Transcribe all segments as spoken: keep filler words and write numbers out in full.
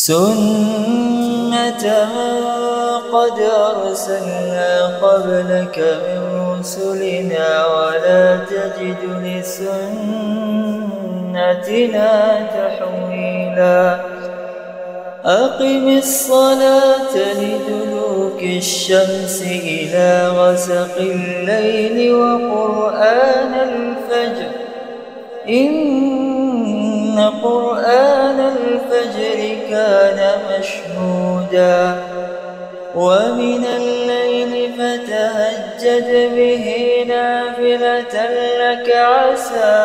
سُنَّةَ مَن قَدْ أَرْسَلْنَا قَبْلَكَ مِن رُّسُلِنَا وَلَا تَجِدُ لِسُنَّتِنَا تَحْوِيلًا أَقِمِ الصَّلَاةَ لِدُلُوكِ الشَّمْسِ إِلَىٰ غَسَقِ اللَّيْلِ وَقُرْآنَ الْفَجْرِ إِنَّ قُرْآنَ الْفَجْرِ كَانَ مَشْهُودًا وَمِنَ اللَّيْلِ فَتَهَجَّدْ بِهِ نَافِلَةً لَّكَ عَسَىٰ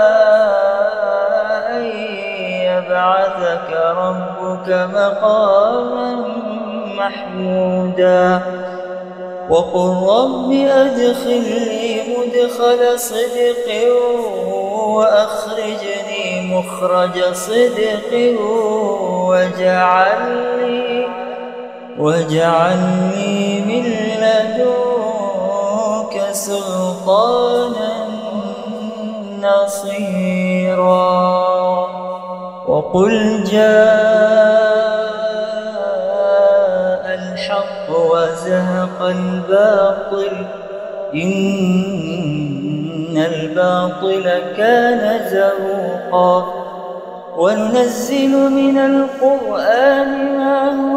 أَن يَبْعَثَكَ رَبُّكَ مَقَامًا مَّحْمُودًا وَقُل رَّبِّ أَدْخِلْنِي مُدْخَلَ صِدْقٍ وَأَخْرِجْنِي مُخْرَجَ صِدْقٍ وَاجْعَل لِّي مِن لَّدُنكَ سُلْطَانًا نَّصِيرًا وَقُلْ جَاءَ الْحَقُّ وَزَهَقَ الْبَاطِلُ إِنَّ الْبَاطِلَ كَانَ زَهُوقًا وَنُنَزِّلُ مِنَ الْقُرْآنِ مَا هُوَ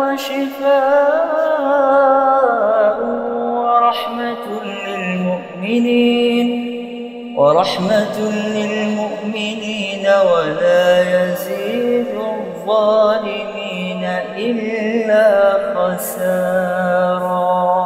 شِفَاءٌ وَرَحْمَةٌ لِّلْمُؤْمِنِينَ وَرَحْمَةٌ لِّلْمُؤْمِنِينَ وَلَا يَزِيدُ الظَّالِمِينَ إِلَّا خَسَارًا.